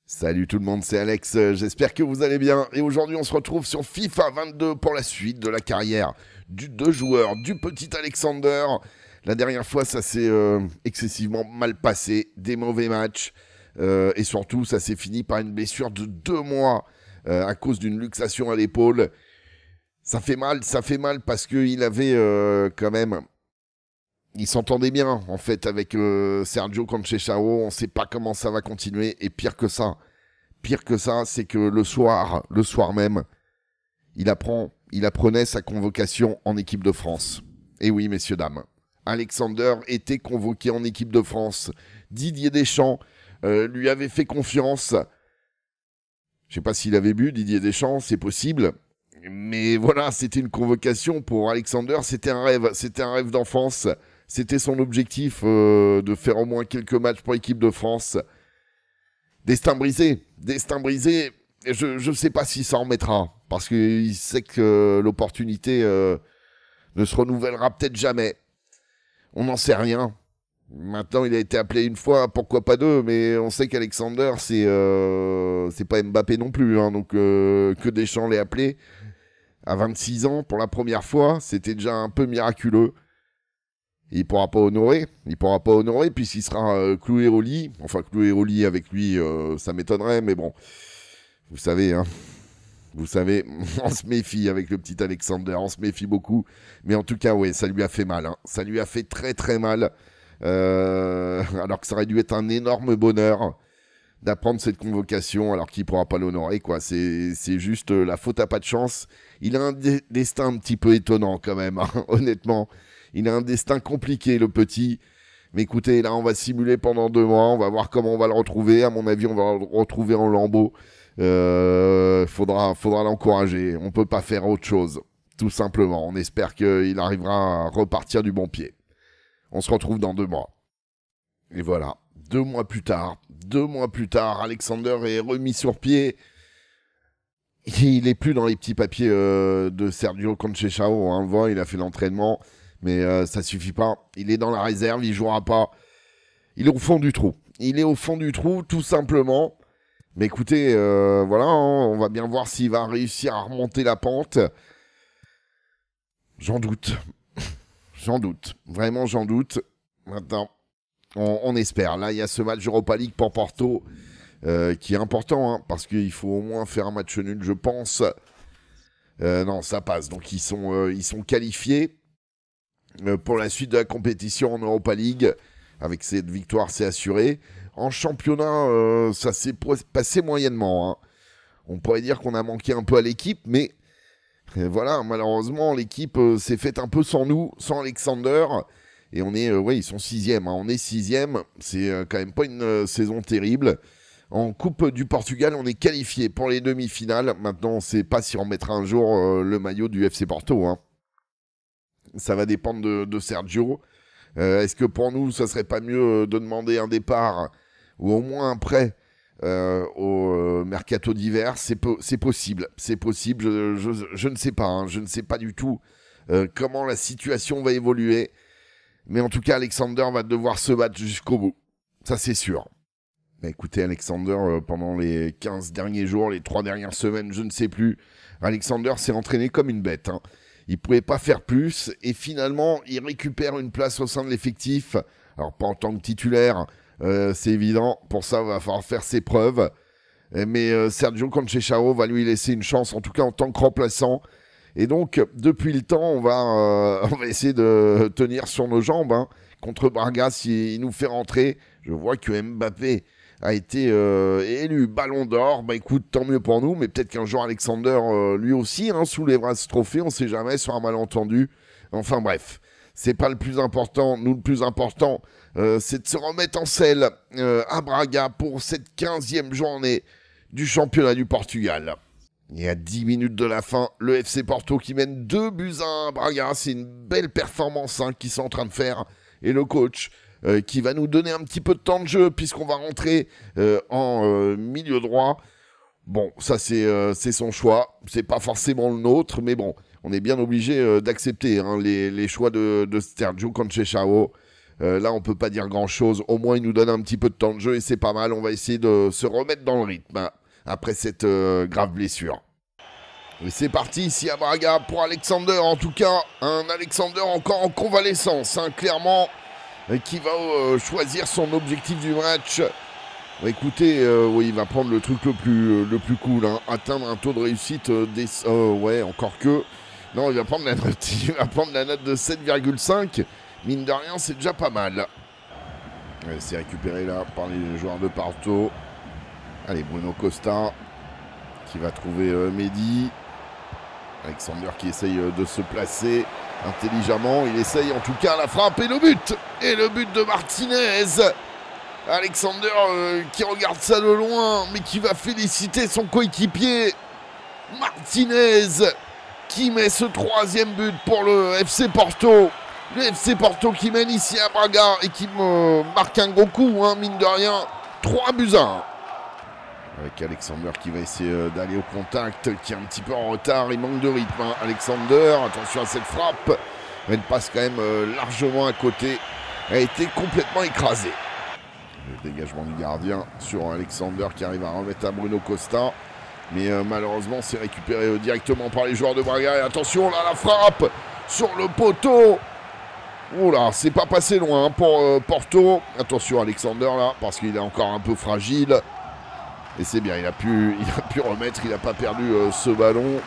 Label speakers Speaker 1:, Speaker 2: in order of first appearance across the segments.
Speaker 1: Salut tout le monde, c'est Alex, j'espère que vous allez bien. Et aujourd'hui on se retrouve sur FIFA 22 pour la suite de la carrière du deux joueurs, du petit Alexander. La dernière fois ça s'est excessivement mal passé, des mauvais matchs. Et surtout ça s'est fini par une blessure de 2 mois à cause d'une luxation à l'épaule. Ça fait mal parce qu'il avait quand même... Il s'entendait bien en fait avec Sergio Conceição. On ne sait pas comment ça va continuer. Et pire que ça, c'est que le soir même, il apprenait sa convocation en équipe de France. Et oui, messieurs, dames, Alexander était convoqué en équipe de France. Didier Deschamps lui avait fait confiance. Je ne sais pas s'il avait bu Didier Deschamps, c'est possible. Mais voilà, c'était une convocation pour Alexander. C'était un rêve d'enfance. C'était son objectif de faire au moins quelques matchs pour l'équipe de France. Destin brisé. Je ne sais pas s'il s'en remettra. Parce qu'il sait que l'opportunité ne se renouvellera peut-être jamais. On n'en sait rien. Maintenant, il a été appelé une fois, pourquoi pas deux. Mais on sait qu'Alexander, c'est pas Mbappé non plus. Hein, donc que Deschamps l'ait appelé à 26 ans pour la première fois, c'était déjà un peu miraculeux. Il pourra pas honorer puisqu'il sera cloué au lit. Enfin, cloué au lit avec lui, ça m'étonnerait, mais bon. Vous savez, on se méfie avec le petit Alexander, on se méfie beaucoup. Mais en tout cas, ouais, ça lui a fait mal. Hein. Ça lui a fait très très mal. Alors que ça aurait dû être un énorme bonheur d'apprendre cette convocation alors qu'il pourra pas l'honorer, quoi. C'est juste la faute à pas de chance. Il a un destin un petit peu étonnant quand même, hein, honnêtement. Il a un destin compliqué, le petit. Mais écoutez, là, on va simuler pendant 2 mois. On va voir comment on va le retrouver. À mon avis, on va le retrouver en lambeaux. Faudra l'encourager. On peut pas faire autre chose. Tout simplement. On espère qu'il arrivera à repartir du bon pied. On se retrouve dans 2 mois. Et voilà. 2 mois plus tard, Alexander est remis sur pied. Il est plus dans les petits papiers de Sergio Conceição. On le voit, il a fait l'entraînement. Mais ça suffit pas. Il est dans la réserve, il jouera pas. Il est au fond du trou. Tout simplement. Mais écoutez, voilà, hein, on va bien voir s'il va réussir à remonter la pente. J'en doute. Vraiment, j'en doute. Maintenant, on espère. Là, il y a ce match Europa League pour Porto qui est important, hein, parce qu'il faut au moins faire un match nul, je pense. Non, ça passe. Donc, ils sont qualifiés. Pour la suite de la compétition en Europa League. Avec cette victoire, c'est assuré. En championnat, ça s'est passé moyennement. Hein. On pourrait dire qu'on a manqué un peu à l'équipe, mais voilà, malheureusement, l'équipe s'est faite un peu sans nous, sans Alexander. Et on est, ils sont 6e. Hein. On est 6e. C'est quand même pas une saison terrible. En Coupe du Portugal, on est qualifié pour les demi-finales. Maintenant, on ne sait pas si on mettra un jour le maillot du FC Porto. Hein. Ça va dépendre de Sergio. Est-ce que pour nous, ça serait pas mieux de demander un départ ou au moins un prêt au mercato d'hiver? C'est possible. Je ne sais pas. Hein. Je ne sais pas du tout comment la situation va évoluer. Mais en tout cas, Alexander va devoir se battre jusqu'au bout. Ça, c'est sûr. Mais écoutez, Alexander, pendant les 15 derniers jours, les 3 dernières semaines, je ne sais plus, Alexander s'est entraîné comme une bête. Hein. Il ne pouvait pas faire plus et finalement, il récupère une place au sein de l'effectif. Alors, pas en tant que titulaire, c'est évident. Pour ça, il va falloir faire ses preuves. Mais Sergio Conceição va lui laisser une chance, en tout cas en tant que remplaçant. Et donc, depuis le temps, on va essayer de tenir sur nos jambes. Hein. Contre Braga, s'il nous fait rentrer, je vois que Mbappé a été élu Ballon d'Or. Bah écoute, tant mieux pour nous, mais peut-être qu'un jour Alexander, lui aussi, hein, soulèvera ce trophée, on sait jamais, sur un malentendu. Enfin bref, c'est pas le plus important. Nous, le plus important, c'est de se remettre en selle à Braga pour cette 15e journée du championnat du Portugal. Et à 10 minutes de la fin, le FC Porto qui mène 2-1 à Braga. C'est une belle performance hein, qu'ils sont en train de faire. Et le coach... qui va nous donner un petit peu de temps de jeu puisqu'on va rentrer en milieu droit. Bon, ça c'est son choix, c'est pas forcément le nôtre, mais bon, on est bien obligé d'accepter hein, les choix de Sergio Conceição. Là, on peut pas dire grand-chose. Au moins, il nous donne un petit peu de temps de jeu et c'est pas mal. On va essayer de se remettre dans le rythme hein, après cette grave blessure. Et c'est parti ici à Braga pour Alexander. En tout cas, un Alexander encore en convalescence, hein, clairement, qui va choisir son objectif du match. Écoutez, oui, il va prendre le truc le plus cool, hein, atteindre un taux de réussite ouais, encore que. Non, il va prendre la note, la note de 7,5. Mine de rien, c'est déjà pas mal. C'est récupéré là par les joueurs de Porto. Allez, Bruno Costa qui va trouver Mehdi. Alexander qui essaye de se placer intelligemment. Il essaye en tout cas la frappe et le but. Et le but de Martinez. Alexander qui regarde ça de loin, mais qui va féliciter son coéquipier. Martinez qui met ce 3e but pour le FC Porto. Le FC Porto qui mène ici à Braga et qui marque un gros coup, hein, mine de rien. 3-1. Avec Alexander qui va essayer d'aller au contact, qui est un petit peu en retard, il manque de rythme. Hein. Alexander, attention à cette frappe. Elle passe quand même largement à côté. Elle a été complètement écrasée. Le dégagement du gardien sur Alexander qui arrive à remettre à Bruno Costa. Mais malheureusement, c'est récupéré directement par les joueurs de Braga. Et attention, là, la frappe sur le poteau. Oula, c'est pas passé loin hein, pour Porto. Attention Alexander là, parce qu'il est encore un peu fragile. Et c'est bien, il a pu remettre, il n'a pas perdu ce ballon.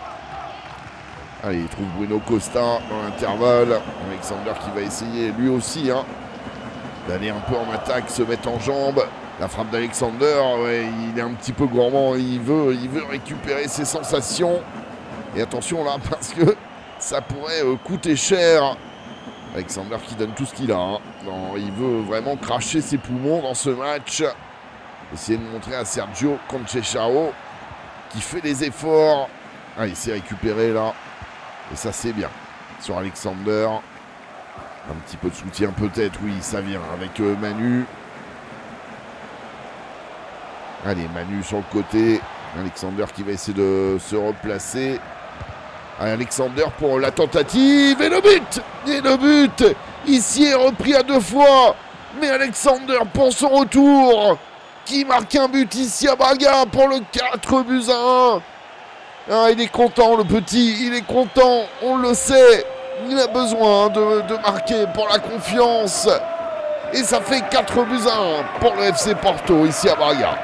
Speaker 1: Allez, il trouve Bruno Costa dans l'intervalle. Alexander qui va essayer lui aussi hein, d'aller un peu en attaque, se mettre en jambe. La frappe d'Alexander, ouais, il est un petit peu gourmand, il veut récupérer ses sensations. Et attention là, parce que ça pourrait coûter cher. Alexander qui donne tout ce qu'il a. Hein. Non, il veut vraiment cracher ses poumons dans ce match. Essayer de montrer à Sergio Conceição qui fait des efforts. Ah, il s'est récupéré là. Et ça c'est bien. Sur Alexander. Un petit peu de soutien peut-être, oui, ça vient avec Manu. Allez, Manu sur le côté. Alexander qui va essayer de se replacer. Alexander pour la tentative et le but. Et le but ici est repris à 2 fois. Mais Alexander pour son retour qui marque un but ici à Braga pour le 4-1. Ah, il est content le petit, il est content, on le sait. Il a besoin de marquer pour la confiance. Et ça fait 4-1 pour le FC Porto ici à Braga.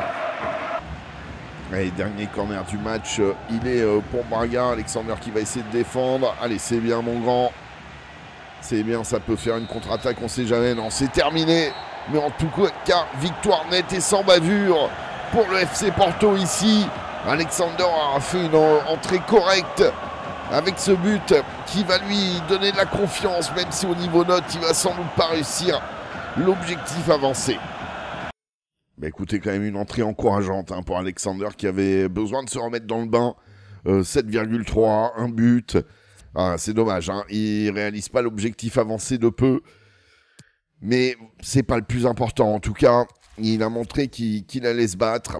Speaker 1: Allez, dernier corner du match, il est pour Braga. Alexander qui va essayer de défendre. Allez, c'est bien mon grand. C'est bien, ça peut faire une contre-attaque, on sait jamais. Non, c'est terminé. Mais en tout cas, victoire nette et sans bavure pour le FC Porto ici. Alexander a fait une entrée correcte avec ce but qui va lui donner de la confiance, même si au niveau note, il va sans doute pas réussir l'objectif avancé. Bah écoutez, quand même une entrée encourageante hein, pour Alexander qui avait besoin de se remettre dans le bain. 7,3, un but. Ah, c'est dommage, hein, il réalise pas l'objectif avancé de peu. Mais c'est pas le plus important. En tout cas, il a montré qu'il allait se battre.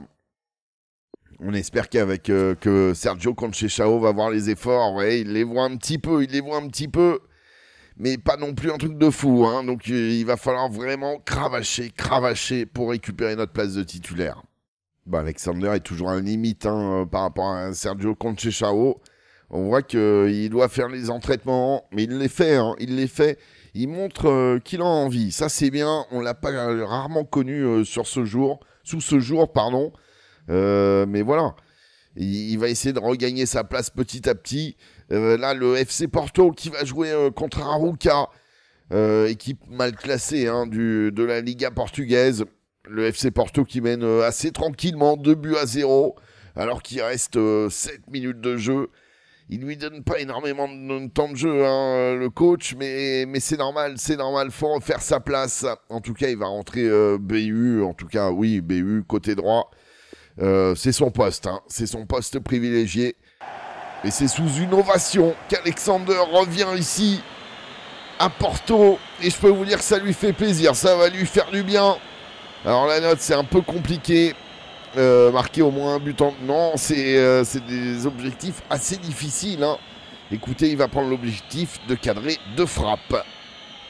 Speaker 1: On espère qu'avec que Sergio Conceição va voir les efforts. Ouais, il les voit un petit peu. Mais pas non plus un truc de fou. Hein. Donc il va falloir vraiment cravacher pour récupérer notre place de titulaire. Bah, Alexander est toujours à la limite hein, par rapport à Sergio Conceição. On voit qu'il doit faire les entraînements, mais il les fait. Hein, il les fait. Il montre qu'il en a envie. Ça, c'est bien. On l'a pas rarement connu sous ce jour, pardon. Mais voilà. Il va essayer de regagner sa place petit à petit. Là, le FC Porto qui va jouer contre Arouca, équipe mal classée hein, de la Liga portugaise. Le FC Porto qui mène assez tranquillement 2-0, alors qu'il reste 7 minutes de jeu. Il lui donne pas énormément de temps de jeu, hein, le coach, mais c'est normal, faut refaire sa place. En tout cas, il va rentrer BU, en tout cas, oui, BU, côté droit. C'est son poste, hein, c'est son poste privilégié. Et c'est sous une ovation qu'Alexander revient ici à Porto. Et je peux vous dire que ça lui fait plaisir, ça va lui faire du bien. Alors la note, c'est un peu compliqué. Marquer au moins un but en... Non, c'est des objectifs assez difficiles. Hein. Écoutez, il va prendre l'objectif de cadrer 2 frappes.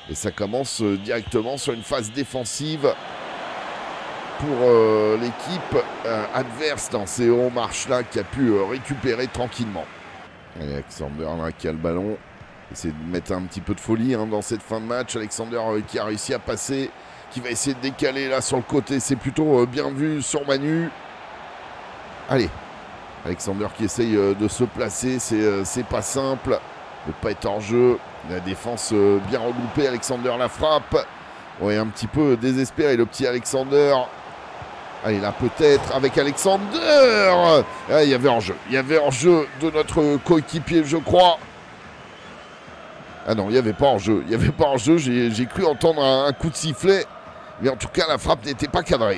Speaker 1: Et ça commence directement sur une phase défensive pour l'équipe adverse dans ces hauts marches là qui a pu récupérer tranquillement. Alexander là qui a le ballon. Essayer de mettre un petit peu de folie dans cette fin de match. Alexander qui a réussi à passer, qui va essayer de décaler là sur le côté. C'est plutôt bien vu sur Manu. Allez, Alexander qui essaye de se placer. C'est pas simple de pas être hors jeu. La défense bien regroupée. Alexander la frappe. Ouais, un petit peu désespéré le petit Alexander. Allez, là peut-être avec Alexander. Ah, il y avait hors-jeu. Il y avait hors-jeu de notre coéquipier, je crois. Ah non, il n'y avait pas hors-jeu. Il n'y avait pas hors-jeu. J'ai cru entendre un coup de sifflet. Mais en tout cas, la frappe n'était pas cadrée.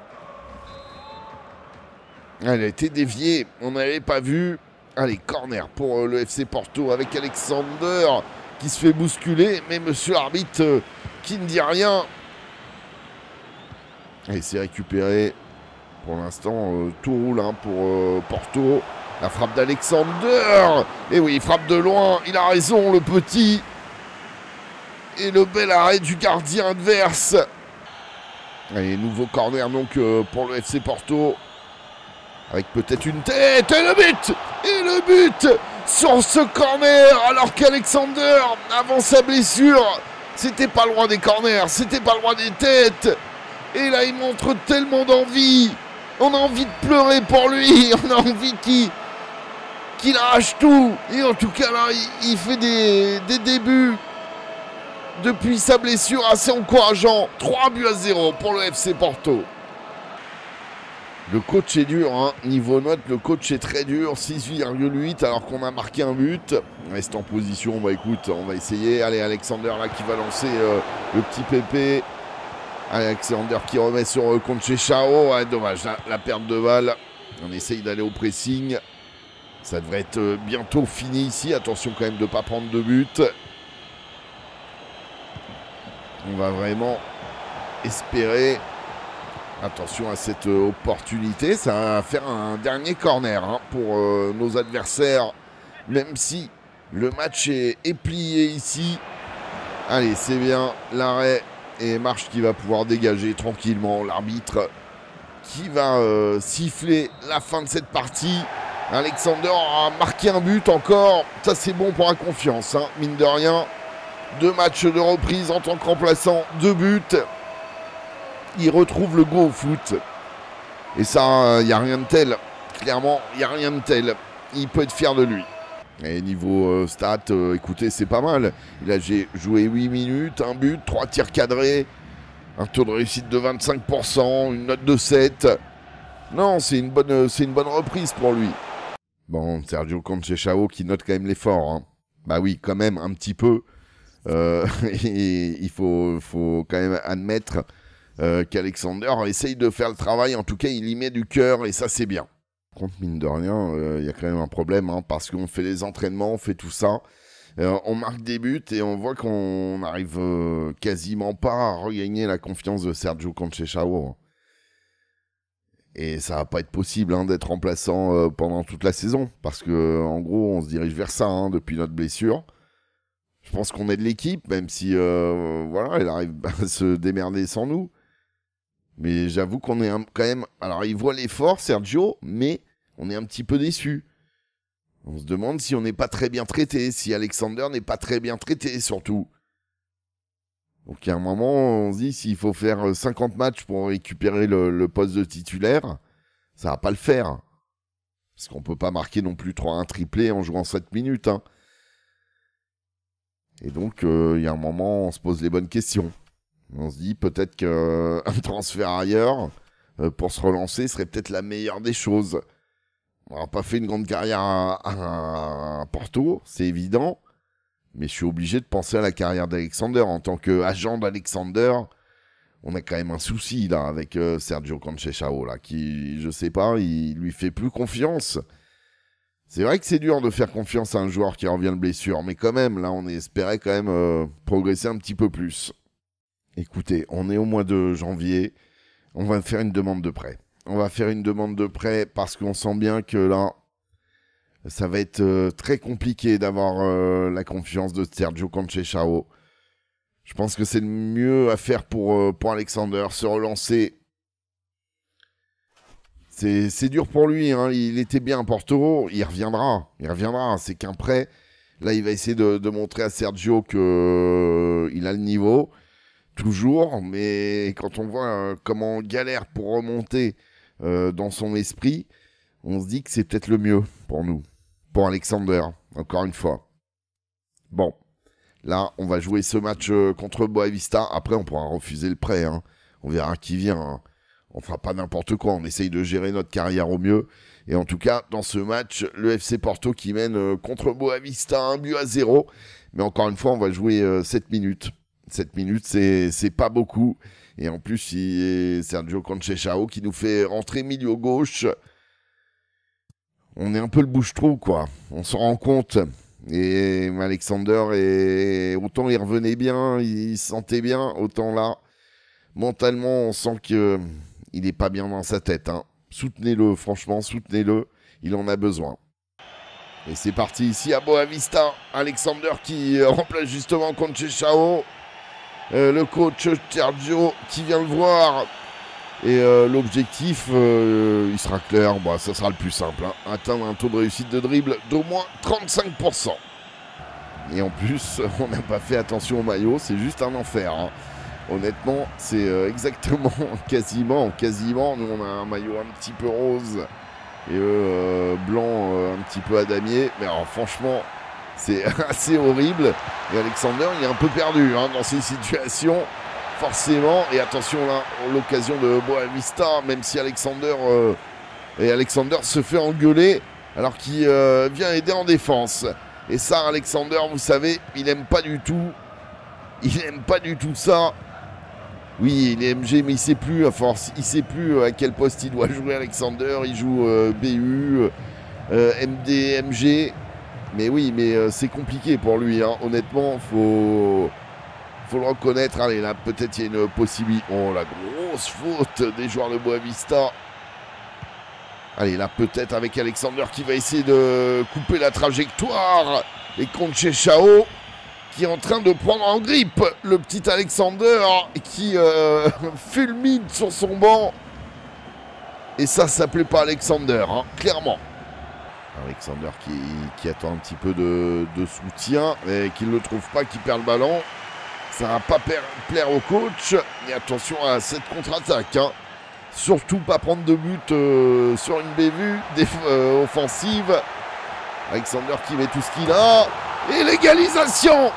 Speaker 1: Elle a été déviée. On n'avait pas vu. Allez, corner pour le FC Porto avec Alexander qui se fait bousculer. Mais monsieur l'arbitre qui ne dit rien. Et c'est récupéré. Pour l'instant, tout roule pour Porto. La frappe d'Alexander. Et oui, il frappe de loin. Il a raison, le petit. Et le bel arrêt du gardien adverse. Allez, nouveau corner donc pour le FC Porto. Avec peut-être une tête. Et le but. Et le but sur ce corner. Alors qu'Alexander, avant sa blessure, c'était pas loin des corners. C'était pas loin des têtes. Et là, il montre tellement d'envie. On a envie de pleurer pour lui. On a envie qu'il arrache tout. Et en tout cas, là, il fait des débuts depuis sa blessure assez encourageants. 3-0 pour le FC Porto. Le coach est dur. Niveau note, le coach est très dur. 6,8 alors qu'on a marqué un but. On reste en position. Bah écoute, on va essayer. Allez, Alexander là qui va lancer le petit pépé. Alexander qui remet sur Conceição. Ouais, dommage, la perte de balle. On essaye d'aller au pressing. Ça devrait être bientôt fini ici. Attention quand même de ne pas prendre de but. On va vraiment espérer. Attention à cette opportunité. Ça va faire un dernier corner pour nos adversaires. Même si le match est plié ici. Allez, c'est bien. L'arrêt. Et Marche qui va pouvoir dégager tranquillement l'arbitre qui va siffler la fin de cette partie. Alexander a marqué un but encore. Ça, c'est bon pour la confiance, mine de rien. 2 matchs de reprise en tant que remplaçant, 2 buts. Il retrouve le go au foot. Et ça, il n'y a rien de tel. Clairement, il n'y a rien de tel. Il peut être fier de lui. Et niveau stats, écoutez, c'est pas mal. Il a joué 8 minutes, 1 but, 3 tirs cadrés, un taux de réussite de 25%, une note de 7. Non, c'est une bonne reprise pour lui. Bon, Sergio Conceição qui note quand même l'effort. Bah oui, quand même, un petit peu. Et il faut quand même admettre qu'Alexander essaye de faire le travail. En tout cas, il y met du cœur et ça, c'est bien. Contre, mine de rien, il y a quand même un problème parce qu'on fait les entraînements, on fait tout ça. On marque des buts et on voit qu'on n'arrive quasiment pas à regagner la confiance de Sergio Conceição. Et ça va pas être possible d'être remplaçant pendant toute la saison. Parce que en gros, on se dirige vers ça depuis notre blessure. Je pense qu'on est de l'équipe, même si voilà, elle arrive à se démerder sans nous. Mais j'avoue qu'on est quand même... Alors, il voit l'effort, Sergio, mais on est un petit peu déçus. On se demande si on n'est pas très bien traité, si Alexander n'est pas très bien traité, surtout. Donc, à un moment, on se dit, s'il faut faire 50 matchs pour récupérer le poste de titulaire, ça va pas le faire. Parce qu'on peut pas marquer non plus 3-1 triplé en jouant 7 minutes. Et donc, il y a un moment, on se pose les bonnes questions. On se dit peut-être qu'un transfert ailleurs pour se relancer serait peut-être la meilleure des choses. On n'a pas fait une grande carrière à Porto, c'est évident. Mais je suis obligé de penser à la carrière d'Alexander. En tant qu'agent d'Alexander, on a quand même un souci là avec Sergio Conceição là, qui, je sais pas, il lui fait plus confiance. C'est vrai que c'est dur de faire confiance à un joueur qui revient de blessure, mais quand même, là, on espérait quand même progresser un petit peu plus. Écoutez, on est au mois de janvier, on va faire une demande de prêt. On va faire une demande de prêt parce qu'on sent bien que là, ça va être très compliqué d'avoir la confiance de Sergio Conceição. Je pense que c'est le mieux à faire pour Alexander, se relancer. C'est dur pour lui, hein. Il était bien à Porto, il reviendra, c'est qu'un prêt. Là, il va essayer de montrer à Sergio qu'il a le niveau, toujours, mais quand on voit comment on galère pour remonter dans son esprit, on se dit que c'est peut-être le mieux pour nous, pour Alexander, encore une fois. Bon, là, on va jouer ce match contre Boavista. Après, on pourra refuser le prêt, hein. On verra qui vient, hein. On fera pas n'importe quoi, on essaye de gérer notre carrière au mieux. Et en tout cas, dans ce match, le FC Porto qui mène contre Boavista 1-0. Mais encore une fois, on va jouer 7 minutes. 7 minutes, c'est pas beaucoup. Et en plus, c'est Sergio Conceição qui nous fait rentrer milieu gauche. On est un peu le bouche-trou, quoi. On s'en rend compte. Et Alexander, autant il revenait bien, il se sentait bien, autant là, mentalement, on sent que il n'est pas bien dans sa tête, hein. Soutenez-le, franchement, soutenez-le. Il en a besoin. Et c'est parti ici à Boavista. Alexander qui remplace justement Conceição. Le coach Sergio qui vient le voir. Et l'objectif, il sera clair. Bon, ça sera le plus simple, hein. Atteindre un taux de réussite de dribble d'au moins 35%. Et en plus, on n'a pas fait attention au maillot. C'est juste un enfer, hein. Honnêtement, c'est exactement, quasiment. Nous, on a un maillot un petit peu rose et blanc un petit peu à damier. Mais alors, franchement, c'est assez horrible. Et Alexander, il est un peu perdu, hein, dans ces situations, forcément. Et attention, là, l'occasion de Boavista, même si Alexander se fait engueuler alors qu'il vient aider en défense. Et ça, Alexander, vous savez, il n'aime pas du tout. Il n'aime pas du tout ça. Oui, il est MG, mais il sait plus à force. Il sait plus à quel poste il doit jouer, Alexander. Il joue BU, MD, MG. Mais oui, mais c'est compliqué pour lui, hein. Honnêtement, faut le reconnaître. Allez, là, peut-être il y a une possibilité. Oh, la grosse faute des joueurs de Boavista. Allez, là, peut-être avec Alexander qui va essayer de couper la trajectoire. Et Conceição qui est en train de prendre en grippe le petit Alexander qui fulmine sur son banc. Et ça plaît pas Alexander, hein, clairement. Alexander qui attend un petit peu de soutien et qui ne le trouve pas, qui perd le ballon. Ça va pas plaire au coach. Et attention à cette contre-attaque, hein. Surtout pas prendre de but sur une bévue offensive. Alexander qui met tout ce qu'il a. Et l'égalisation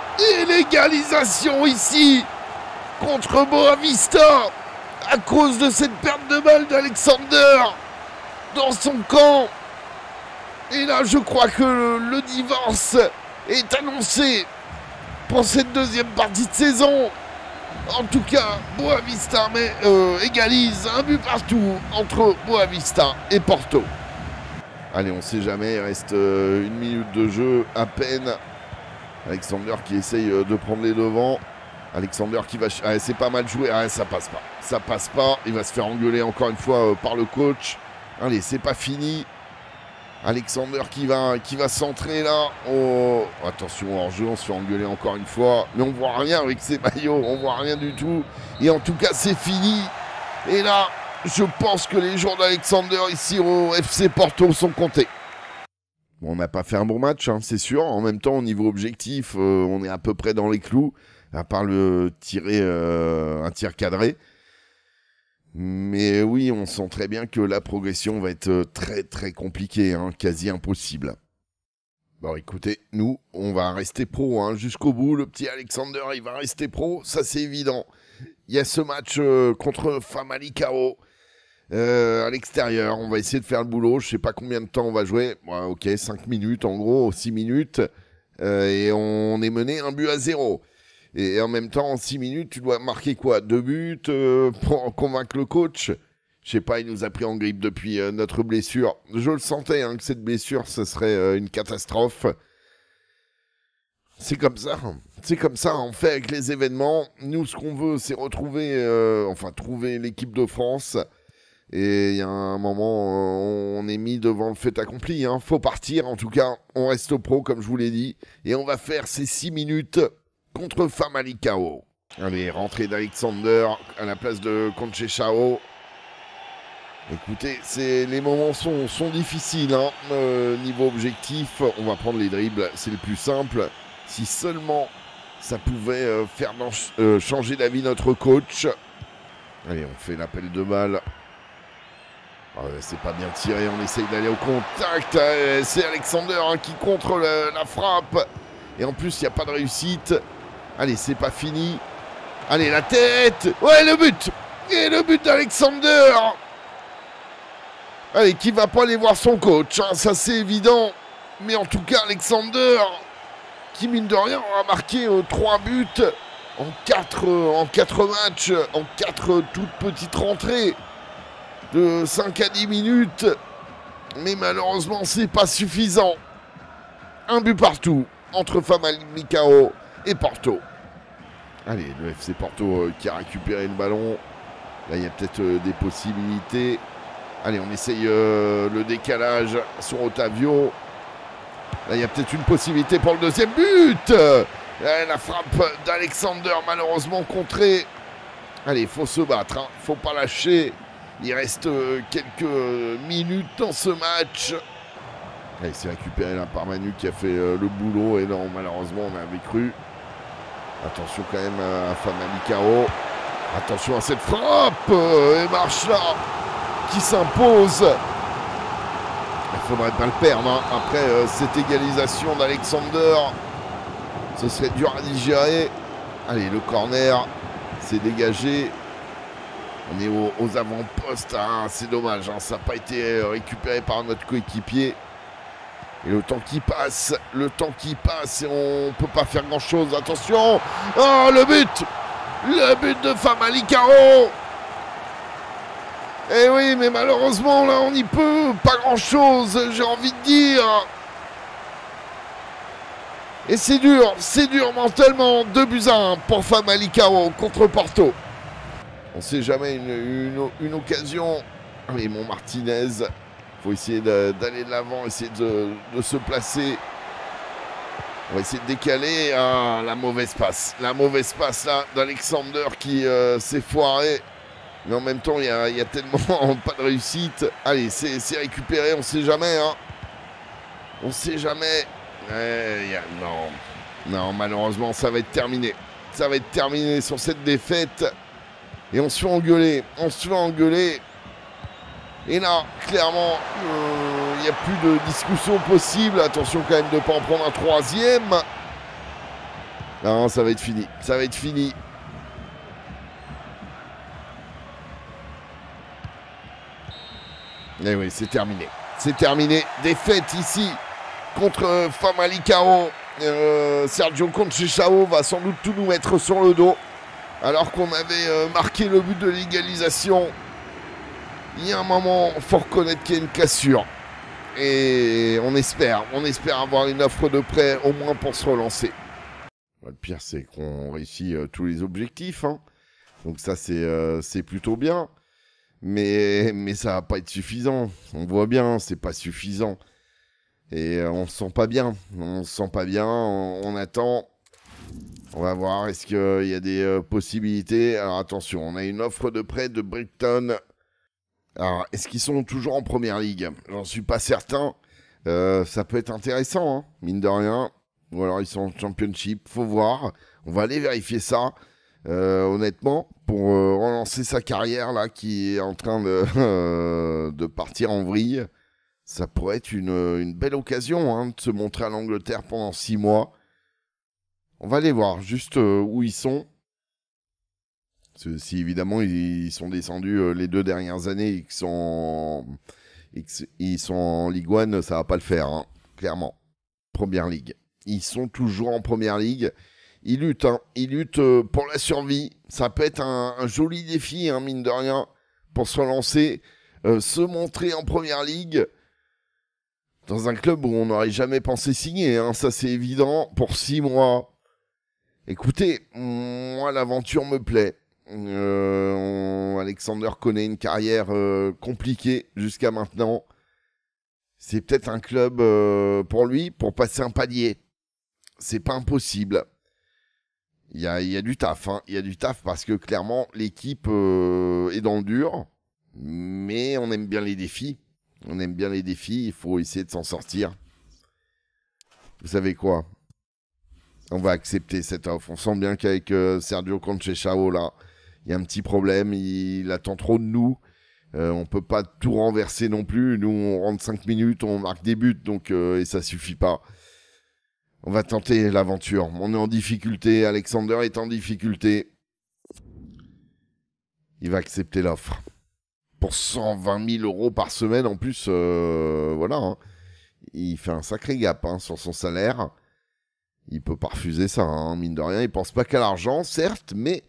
Speaker 1: ici contre Boavista à cause de cette perte de balle d'Alexander dans son camp. Et là, je crois que le divorce est annoncé pour cette deuxième partie de saison. En tout cas, Boavista égalise un but partout entre Boavista et Porto. Allez, on sait jamais, il reste 1 minute de jeu à peine. Alexander qui essaye de prendre les devants. Alexander qui va... Ah, c'est pas mal joué. Ah, ça passe pas. Ça passe pas. Il va se faire engueuler encore une fois par le coach. Allez, c'est pas fini. Alexander qui va centrer là. Oh, attention, hors jeu, on se fait engueuler encore une fois. Mais on voit rien avec ces maillots. On voit rien du tout. Et en tout cas, c'est fini. Et là, je pense que les jours d'Alexander ici au FC Porto sont comptés. On n'a pas fait un bon match, hein, c'est sûr. En même temps, au niveau objectif, on est à peu près dans les clous, à part un tir cadré. Mais oui, on sent très bien que la progression va être très très compliquée, hein, quasi impossible. Bon, écoutez, nous, on va rester pro, hein, jusqu'au bout. Le petit Alexander, il va rester pro, ça c'est évident. Il y a ce match contre Famalicão. À l'extérieur, on va essayer de faire le boulot. Je sais pas combien de temps on va jouer. Ouais, ok, 5 minutes en gros, 6 minutes. Et on est mené 1-0. Et en même temps, en 6 minutes, tu dois marquer quoi? 2 buts pour convaincre le coach. Je sais pas, il nous a pris en grippe depuis notre blessure. Je le sentais, hein, que cette blessure, ce serait une catastrophe. C'est comme ça. C'est comme ça, on fait avec les événements. Nous, ce qu'on veut, c'est retrouver, trouver l'équipe de France. Et il y a un moment, on est mis devant le fait accompli, hein. Faut partir, en tout cas, on reste pro, comme je vous l'ai dit. Et on va faire ces 6 minutes contre Famalicão. Allez, rentrée d'Alexander à la place de Conceição. Écoutez, les moments sont difficiles. Hein. Niveau objectif, on va prendre les dribbles, c'est le plus simple. Si seulement ça pouvait faire changer d'avis notre coach. Allez, on fait l'appel de balle. C'est pas bien tiré, on essaye d'aller au contact. C'est Alexander hein, qui contre la frappe. Et en plus, il n'y a pas de réussite. Allez, c'est pas fini. Allez, la tête. Ouais, le but. Et le but d'Alexander. Allez, qui va pas aller voir son coach, hein, ça c'est évident. Mais en tout cas, Alexander, qui mine de rien a marqué 3 buts en 4 matchs, en 4 toutes petites rentrées de 5 à 10 minutes. Mais malheureusement, c'est pas suffisant. Un but partout entre Famalicão et Porto. Allez, le FC Porto qui a récupéré le ballon. Là, il y a peut-être des possibilités. Allez, on essaye le décalage sur Otavio. Là, il y a peut-être une possibilité pour le deuxième but. La frappe d'Alexander, malheureusement contrée. Allez, il faut se battre, hein. Faut pas lâcher. Il reste quelques minutes dans ce match. Allez, c'est récupéré là par Manu qui a fait le boulot. Et non, malheureusement, on avait cru. Attention quand même à Famalicão. Attention à cette frappe. Et marche là qui s'impose. Il faudrait pas le perdre. Hein. Après cette égalisation d'Alexander, ce serait dur à digérer. Allez, le corner, c'est dégagé. On est aux avant-postes. Hein. C'est dommage. Hein. Ça n'a pas été récupéré par notre coéquipier. Et le temps qui passe, et on ne peut pas faire grand-chose. Attention. Oh, le but de Famalicão. Eh oui, mais malheureusement, là, on n'y peut pas grand-chose, j'ai envie de dire. Et c'est dur mentalement. 2-1 pour Famalicão contre Porto. On ne sait jamais une occasion. Allez, mon Martinez. Il faut essayer d'aller de l'avant, essayer de se placer. On va essayer de décaler. Ah, la mauvaise passe. La mauvaise passe là d'Alexander qui s'est foiré. Mais en même temps, il y a tellement pas de réussite. Allez, c'est récupéré, on ne sait jamais. Hein. On ne sait jamais. Non, malheureusement, ça va être terminé. Ça va être terminé sur cette défaite. Et on se fait engueuler. Et là, clairement, il n'y a plus de discussion possible. Attention quand même de ne pas en prendre un troisième. Non, ça va être fini. Ça va être fini. Et oui, c'est terminé. C'est terminé. Défaite ici contre Famalicão. Sergio Conceição va sans doute tout nous mettre sur le dos. Alors qu'on avait marqué le but de l'égalisation. Il y a un moment, il faut reconnaître qu'il y a une cassure. Et on espère avoir une offre de prêt au moins pour se relancer. Le pire, c'est qu'on réussit tous les objectifs. Hein. Donc ça, c'est plutôt bien. Mais ça va pas être suffisant. On voit bien, c'est pas suffisant. Et on se sent pas bien. On attend. On va voir, est-ce qu'il y a des possibilités. Alors attention, on a une offre de prêt de Brighton. Alors, est-ce qu'ils sont toujours en première ligue? J'en suis pas certain. Ça peut être intéressant, hein, mine de rien. Ou alors ils sont en championship, faut voir. On va aller vérifier ça. Honnêtement, pour relancer sa carrière là, qui est en train de partir en vrille, ça pourrait être une belle occasion hein, de se montrer à l'Angleterre pendant 6 mois. On va aller voir juste où ils sont. Si évidemment ils sont descendus les 2 dernières années et qu'ils sont en Ligue 1, ça va pas le faire, hein, clairement. Première Ligue. Ils sont toujours en Première Ligue. Ils luttent, hein. Ils luttent pour la survie. Ça peut être un joli défi, hein, mine de rien, pour se relancer, se montrer en Première Ligue dans un club où on n'aurait jamais pensé signer. Hein, ça, c'est évident. Pour 6 mois. Écoutez, moi, l'aventure me plaît. Alexander connaît une carrière compliquée jusqu'à maintenant. C'est peut-être un club pour lui, pour passer un palier. C'est pas impossible. Il y a du taf, hein. Il y a du taf parce que clairement, l'équipe est dans le dur. Mais on aime bien les défis. On aime bien les défis. Il faut essayer de s'en sortir. Vous savez quoi? On va accepter cette offre. On sent bien qu'avec Sergio Conceição, là, il y a un petit problème. Il attend trop de nous. On peut pas tout renverser non plus. Nous, on rentre 5 minutes, on marque des buts, donc et ça suffit pas. On va tenter l'aventure. On est en difficulté. Alexander est en difficulté. Il va accepter l'offre. Pour 120 000 euros par semaine, en plus, voilà. Hein. Il fait un sacré gap hein, sur son salaire. Il peut pas refuser ça, hein, mine de rien. Il pense pas qu'à l'argent, certes, mais...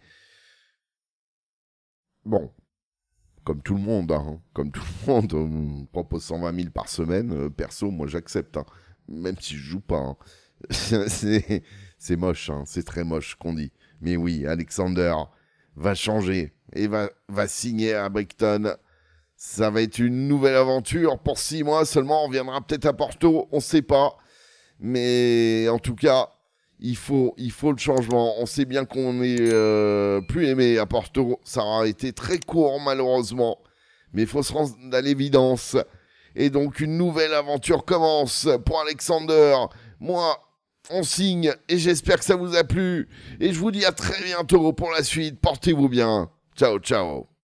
Speaker 1: Bon. Comme tout le monde, hein. Comme tout le monde, on me propose 120 000 par semaine. Perso, moi, j'accepte. Hein. Même si je joue pas. Hein. C'est moche, hein. C'est très moche qu'on dit. Mais oui, Alexander va changer et va signer à Brighton. Ça va être une nouvelle aventure pour 6 mois seulement. On reviendra peut-être à Porto, on ne sait pas. Mais en tout cas, il faut le changement. On sait bien qu'on est plus aimé à Porto. Ça aura été très court malheureusement. Mais il faut se rendre à l'évidence. Et donc une nouvelle aventure commence pour Alexander. Moi, on signe et j'espère que ça vous a plu. Et je vous dis à très bientôt pour la suite. Portez-vous bien. Ciao, ciao.